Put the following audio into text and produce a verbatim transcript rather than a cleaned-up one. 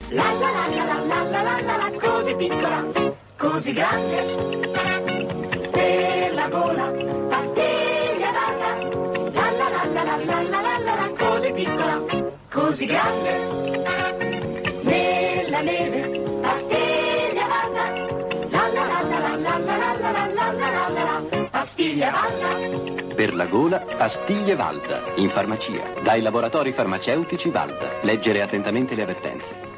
La la la la la la la la la la, così piccola, così grande. Per la gola, pastiglia Valda. La la la la la la la la la la, così piccola, così grande. Nella neve, pastiglia Valda. La la la la la la la la la la la la la, pastiglia Valda. Per la gola, pastiglie Valda, in farmacia, dai laboratori farmaceutici Valda. Leggere attentamente le avvertenze.